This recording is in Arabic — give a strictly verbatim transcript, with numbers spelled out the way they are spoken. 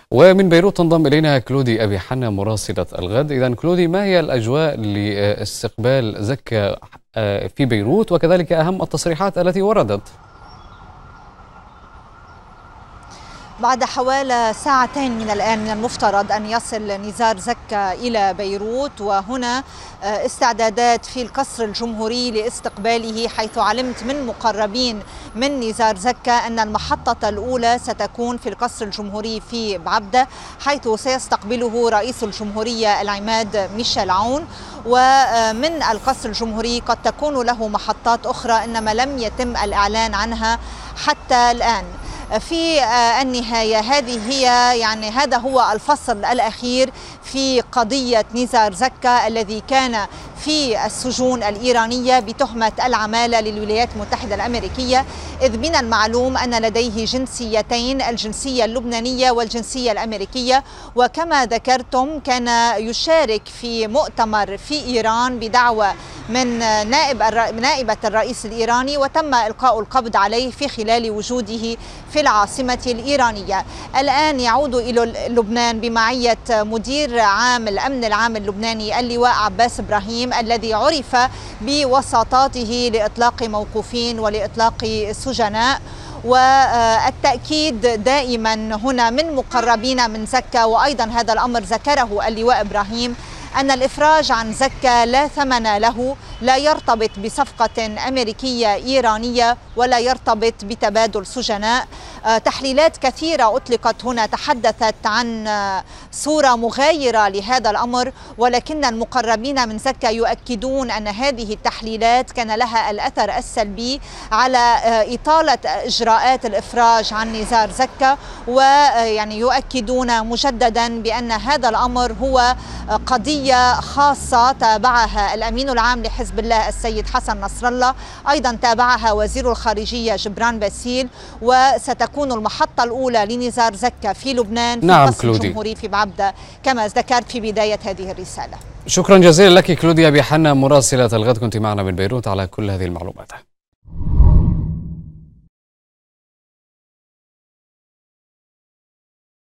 ومن بيروت تنضم إلينا كلودي أبي حنا مراسلة الغد. إذن كلودي، ما هي الأجواء لاستقبال زكا في بيروت، وكذلك أهم التصريحات التي وردت؟ بعد حوالي ساعتين من الآن من المفترض أن يصل نزار زكا إلى بيروت، وهنا استعدادات في القصر الجمهوري لاستقباله، حيث علمت من مقربين من نزار زكا أن المحطة الأولى ستكون في القصر الجمهوري في بعبدة، حيث سيستقبله رئيس الجمهورية العماد ميشيل عون. ومن القصر الجمهوري قد تكون له محطات أخرى إنما لم يتم الإعلان عنها حتى الآن. في النهاية هذه هي يعني هذا هو الفصل الأخير في قضية نزار زكا الذي كان في السجون الإيرانية بتهمة العمالة للولايات المتحدة الأمريكية، إذ من المعلوم أن لديه جنسيتين، الجنسية اللبنانية والجنسية الأمريكية. وكما ذكرتم كان يشارك في مؤتمر في إيران بدعوة من نائب نائبة الرئيس الإيراني، وتم إلقاء القبض عليه في خلال وجوده في العاصمة الإيرانية. الآن يعود إلى لبنان بمعية مدير عام الأمن العام اللبناني اللواء عباس إبراهيم، الذي عرف بوساطاته لإطلاق موقوفين ولإطلاق سجناء. والتأكيد دائما هنا من مقربين من زكا، وأيضا هذا الأمر ذكره اللواء إبراهيم، أن الإفراج عن زكا لا ثمن له، لا يرتبط بصفقة أمريكية إيرانية ولا يرتبط بتبادل سجناء. تحليلات كثيرة أطلقت هنا تحدثت عن صورة مغايرة لهذا الأمر، ولكن المقربين من زكا يؤكدون أن هذه التحليلات كان لها الأثر السلبي على إطالة إجراءات الإفراج عن نزار زكا، ويعني يؤكدون مجددا بأن هذا الأمر هو قضية خاصة تابعها الأمين العام لحزب الله السيد حسن نصر الله، أيضا تابعها وزير الخارجية جبران باسيل، وستكون المحطة الأولى لنزار زكا في لبنان في نعم القصر الجمهوري في بعبدة كما ذكرت في بداية هذه الرسالة. شكرا جزيلا لك كلودي أبي حنا مراسلة الغد، كنت معنا من بيروت على كل هذه المعلومات.